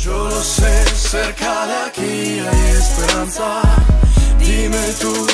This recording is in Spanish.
Yo lo sé, cerca de aquí hay esperanza. Dime tú